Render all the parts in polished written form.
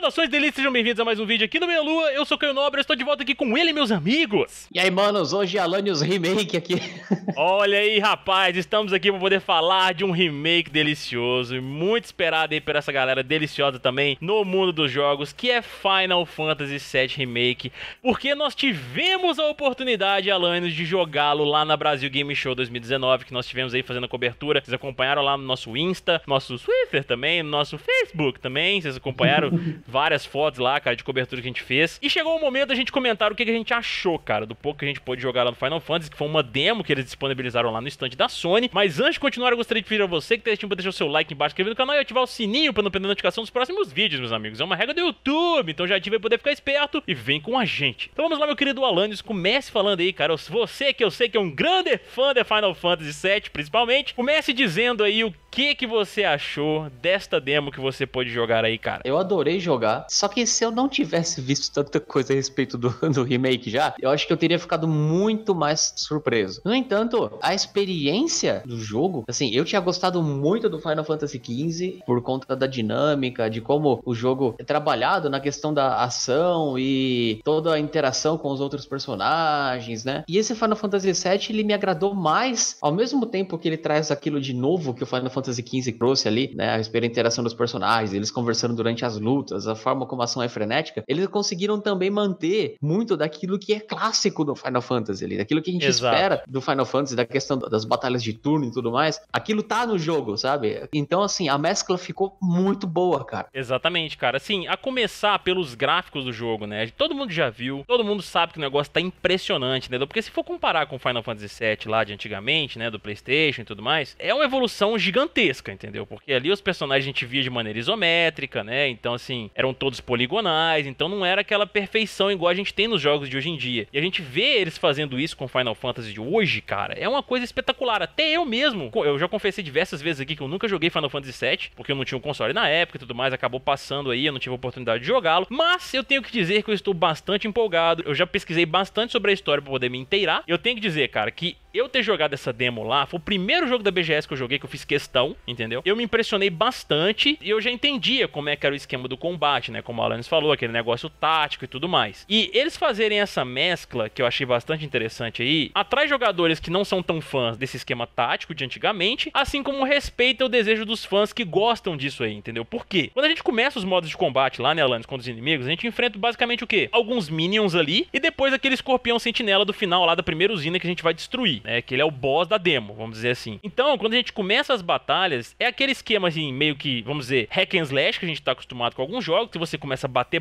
Saudações delícias, sejam bem-vindos a mais um vídeo aqui no Meia Lua. Eu sou o Caio Nobre, estou de volta aqui com ele, meus amigos. E aí, manos, hoje Alanios Remake aqui. Olha aí, rapaz, estamos aqui para poder falar de um remake delicioso e muito esperado aí por essa galera deliciosa também no mundo dos jogos, que é Final Fantasy VII Remake, porque nós tivemos a oportunidade, Alanios, de jogá-lo lá na Brasil Game Show 2019, que nós tivemos aí fazendo a cobertura. Vocês acompanharam lá no nosso Insta, nosso Twitter também, no nosso Facebook também, vocês acompanharam várias fotos lá, cara, de cobertura que a gente fez. E chegou o momento da gente comentar o que a gente achou, cara, do pouco que a gente pôde jogar lá no Final Fantasy, que foi uma demo que eles disponibilizaram lá no stand da Sony. Mas antes de continuar, eu gostaria de pedir a você que tá assistindo pra deixar o seu like embaixo, inscrever no canal e ativar o sininho pra não perder a notificação dos próximos vídeos, meus amigos. É uma regra do YouTube, então já ativa aí pra poder ficar esperto e vem com a gente. Então vamos lá, meu querido Alanios, comece falando aí, cara, você que eu sei que é um grande fã de Final Fantasy VII, principalmente, comece dizendo aí o que você achou desta demo que você pôde jogar aí, cara. Eu adorei jogar, só que se eu não tivesse visto tanta coisa a respeito do remake já, eu acho que eu teria ficado muito mais surpreso. No entanto, a experiência do jogo, assim, eu tinha gostado muito do Final Fantasy XV por conta da dinâmica, de como o jogo é trabalhado na questão da ação e toda a interação com os outros personagens, né? E esse Final Fantasy VII, ele me agradou mais, ao mesmo tempo que ele traz aquilo de novo que o Final Fantasy XV trouxe ali, né? A respeito da interação dos personagens, eles conversando durante as lutas, a forma como a ação é frenética, eles conseguiram também manter muito daquilo que é clássico do Final Fantasy ali, daquilo que a gente espera do Final Fantasy, da questão das batalhas de turno e tudo mais, aquilo tá no jogo, sabe? Então, assim, a mescla ficou muito boa, cara. Exatamente, cara. Assim, a começar pelos gráficos do jogo, né? Todo mundo já viu, todo mundo sabe que o negócio tá impressionante, entendeu? Porque se for comparar com o Final Fantasy VII lá de antigamente, né, do PlayStation e tudo mais, é uma evolução gigantesca, entendeu? Porque ali os personagens a gente via de maneira isométrica, né? Então, assim, eram todos poligonais, então não era aquela perfeição igual a gente tem nos jogos de hoje em dia. E a gente vê eles fazendo isso com Final Fantasy de hoje, cara, é uma coisa espetacular. Até eu mesmo, eu já confessei diversas vezes aqui que eu nunca joguei Final Fantasy VII, porque eu não tinha um console na época e tudo mais, acabou passando aí, eu não tive a oportunidade de jogá-lo, mas eu tenho que dizer que eu estou bastante empolgado, eu já pesquisei bastante sobre a história pra poder me inteirar, e eu tenho que dizer, cara, que eu ter jogado essa demo lá, foi o primeiro jogo da BGS que eu joguei, que eu fiz questão, entendeu? Eu me impressionei bastante e eu já entendia como é que era o esquema do combate, né? Como o Alanios falou, aquele negócio tático e tudo mais. E eles fazerem essa mescla, que eu achei bastante interessante aí, atrai jogadores que não são tão fãs desse esquema tático de antigamente, assim como respeita o desejo dos fãs que gostam disso aí, entendeu? Por quê? Quando a gente começa os modos de combate lá, né, Alanios, contra os inimigos, a gente enfrenta basicamente o quê? Alguns minions ali e depois aquele escorpião sentinela do final lá da primeira usina que a gente vai destruir, né? Que ele é o boss da demo, vamos dizer assim. Então, quando a gente começa as batalhas, é aquele esquema assim, meio que, vamos dizer, hack and slash, que a gente tá acostumado com alguns jogos, que você começa a bater,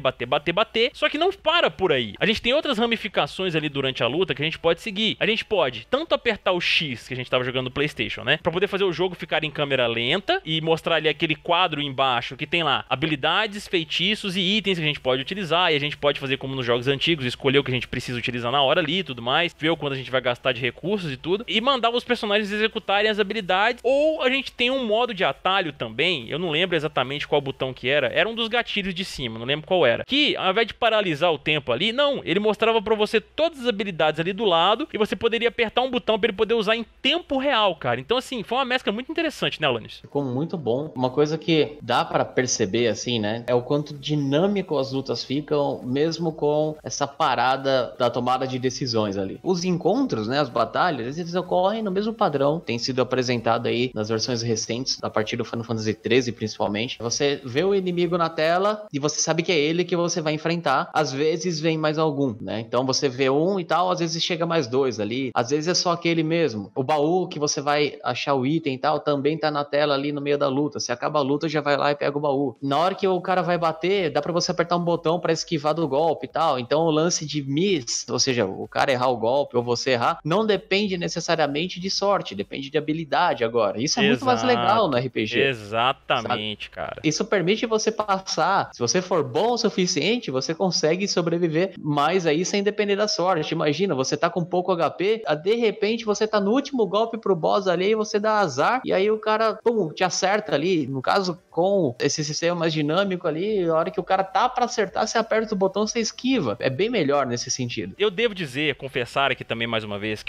só que não para por aí. A gente tem outras ramificações ali durante a luta que a gente pode seguir. A gente pode tanto apertar o X, que a gente tava jogando no PlayStation, né? Pra poder fazer o jogo ficar em câmera lenta e mostrar ali aquele quadro embaixo que tem lá habilidades, feitiços e itens que a gente pode utilizar, e a gente pode fazer como nos jogos antigos, escolher o que a gente precisa utilizar na hora ali e tudo mais, ver o quanto a gente vai gastar de recursos e tudo, e mandar os personagens executarem as habilidades. Ou a gente tem um modo de atalho também, eu não lembro exatamente qual botão que era um dos gatilhos de cima, não lembro qual era, que ao invés de paralisar o tempo ali, não, ele mostrava pra você todas as habilidades ali do lado, e você poderia apertar um botão pra ele poder usar em tempo real, cara. Então, assim, foi uma mescla muito interessante, né, Alanios? Ficou muito bom. Uma coisa que dá pra perceber, assim, né, é o quanto dinâmico as lutas ficam, mesmo com essa parada da tomada de decisões ali. Os encontros, né, as batalhas, eles ocorrem no mesmo padrão, tem sido apresentado aí nas versões recentes, a partir do Final Fantasy XIII, principalmente. Você vê o inimigo na tela e você sabe que é ele que você vai enfrentar. Às vezes vem mais algum, né? Então você vê um e tal, às vezes chega mais dois ali, às vezes é só aquele mesmo. O baú que você vai achar o item e tal, também tá na tela ali no meio da luta. Se acaba a luta, já vai lá e pega o baú. Na hora que o cara vai bater, dá pra você apertar um botão pra esquivar do golpe e tal. Então o lance de miss, ou seja, o cara errar o golpe ou você errar, não depende necessariamente de sorte, depende de habilidade agora. Isso é muito mais legal no RPG. Exatamente, sabe? Cara. Isso permite você passar, se você for bom o suficiente, você consegue sobreviver mais aí sem depender da sorte. Imagina, você tá com pouco HP, de repente você tá no último golpe pro boss ali e você dá azar, e aí o cara, pum, te acerta ali. No caso, com esse sistema mais dinâmico ali, a hora que o cara tá pra acertar, você aperta o botão, você esquiva. É bem melhor nesse sentido. Eu devo dizer, confessar aqui também mais uma vez, que eu prefiro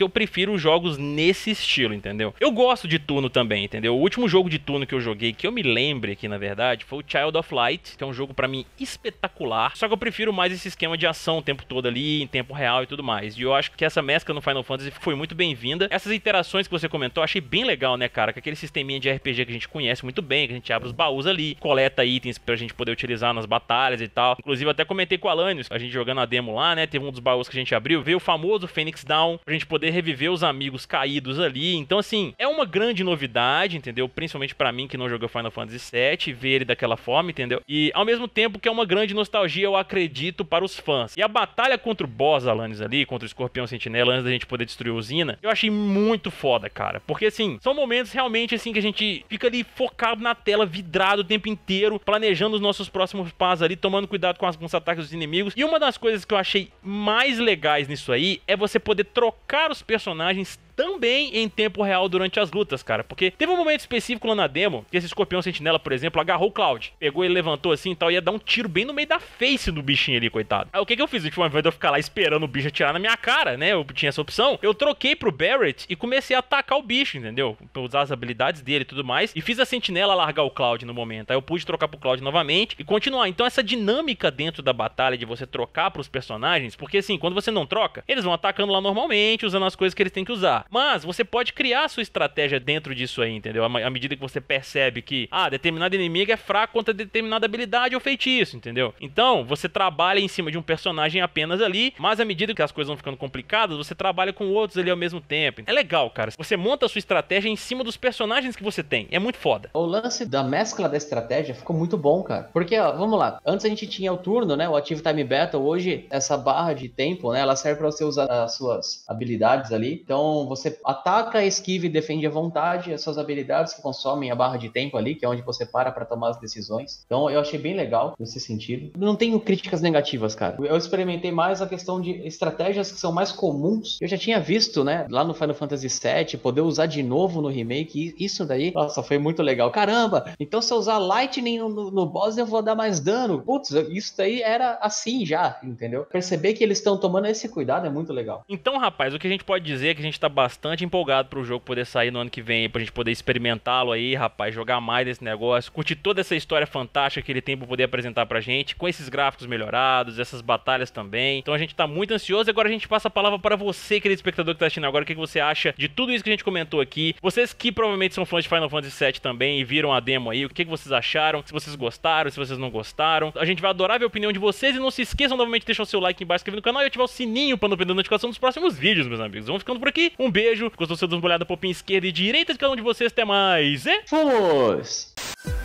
prefiro jogos nesse estilo, entendeu? Eu gosto de turno também, entendeu? O último jogo de turno que eu joguei, que eu me lembre aqui, na verdade, foi o Child of Light, que é um jogo pra mim espetacular, só que eu prefiro mais esse esquema de ação o tempo todo ali, em tempo real e tudo mais. E eu acho que essa mescla no Final Fantasy foi muito bem-vinda. Essas interações que você comentou, eu achei bem legal, né, cara? Com aquele sisteminha de RPG que a gente conhece muito bem, que a gente abre os baús ali, coleta itens pra gente poder utilizar nas batalhas e tal. Inclusive, até comentei com o Alanios, a gente jogando a demo lá, né? Teve um dos baús que a gente abriu, veio o famoso Phoenix Down, pra gente poder reviver os amigos caídos ali. Então, assim, é uma grande novidade, entendeu? Principalmente pra mim que não jogou Final Fantasy VII, ver ele daquela forma, entendeu? E ao mesmo tempo que é uma grande nostalgia, eu acredito, para os fãs. E a batalha contra o boss, Alanios, ali, contra o Escorpião Sentinela, antes da gente poder destruir a usina, eu achei muito foda, cara. Porque, assim, são momentos realmente, assim, que a gente fica ali focado na tela, vidrado o tempo inteiro, planejando os nossos próximos passos ali, tomando cuidado com os ataques dos inimigos. E uma das coisas que eu achei mais legais nisso aí é você poder trocar os personagens também em tempo real durante as lutas, cara. Porque teve um momento específico lá na demo, que esse Escorpião Sentinela, por exemplo, agarrou o Cloud. Pegou ele, levantou assim e tal, ia dar um tiro bem no meio da face do bichinho ali, coitado. Aí o que eu fiz? Ao invés de eu ficar lá esperando o bicho atirar na minha cara, né? Eu tinha essa opção. Eu troquei pro Barret e comecei a atacar o bicho, entendeu? Pra usar as habilidades dele e tudo mais. E fiz a Sentinela largar o Cloud no momento. Aí eu pude trocar pro Cloud novamente e continuar. Então essa dinâmica dentro da batalha de você trocar pros personagens, porque assim, quando você não troca, eles vão atacando lá normalmente, usando as coisas que eles têm que usar. Mas você pode criar a sua estratégia dentro disso aí, entendeu? À medida que você percebe que, determinado inimigo é fraco contra determinada habilidade ou feitiço, entendeu? Então, você trabalha em cima de um personagem apenas ali, mas à medida que as coisas vão ficando complicadas, você trabalha com outros ali ao mesmo tempo. É legal, cara. Você monta a sua estratégia em cima dos personagens que você tem. É muito foda. O lance da mescla da estratégia ficou muito bom, cara. Porque, ó, vamos lá. Antes a gente tinha o turno, né? O Active Time Battle. Hoje, essa barra de tempo, né? Ela serve pra você usar as suas habilidades ali. Então, você ataca, esquiva e defende à vontade. Essas habilidades que consomem a barra de tempo ali, que é onde você para tomar as decisões. Então, eu achei bem legal nesse sentido. Não tenho críticas negativas, cara. Eu experimentei mais a questão de estratégias que são mais comuns. Eu já tinha visto, né? Lá no Final Fantasy VII, poder usar de novo no remake. Isso daí, nossa, foi muito legal. Caramba! Então, se eu usar Lightning no boss, eu vou dar mais dano. Putz, isso daí era assim já, entendeu? Perceber que eles estão tomando esse cuidado é muito legal. Então, rapaz, o que a gente pode dizer é que a gente tá bastante empolgado pro jogo poder sair no ano que vem, pra gente poder experimentá-lo aí, rapaz, jogar mais desse negócio, curtir toda essa história fantástica que ele tem pra poder apresentar pra gente, com esses gráficos melhorados, essas batalhas também. Então a gente tá muito ansioso. Agora a gente passa a palavra para você, querido espectador que tá assistindo agora, o que você acha de tudo isso que a gente comentou aqui. Vocês que provavelmente são fãs de Final Fantasy VII também e viram a demo aí, o que vocês acharam, se vocês gostaram, se vocês não gostaram. A gente vai adorar ver a opinião de vocês e não se esqueçam novamente de deixar o seu like aqui embaixo, inscrever no canal e ativar o sininho pra não perder a notificação dos próximos vídeos, meus amigos. Vamos ficando por aqui. Um beijo. Gostou? Você dá uma olhada pro pin esquerda e direita de cada um de vocês. Até mais. Fomos!